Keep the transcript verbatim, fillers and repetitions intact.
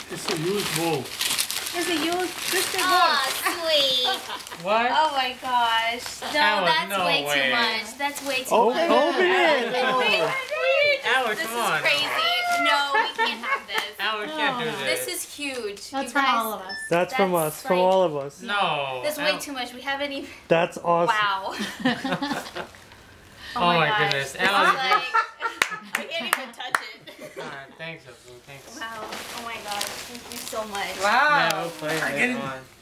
It's a used bowl. It's a used twisted bowl. Oh, sweet. What? Oh my gosh. No, Alex, that's no way way. too much. That's way too Open, much. open it. Alex, This come is on. crazy. No, we can't have this. Alex can't do this. This is huge. That's you from guys, all of us. That's from That's us, from like- all of us. No. That's way Al- too much. We haven't even. That's awesome. Wow. Oh my gosh. goodness. This is Alex. like, I can't even touch it. Alright, thanks, Abu. Thanks. Wow. Oh my gosh. Thank you so much. Yeah, we'll play I later get it. on.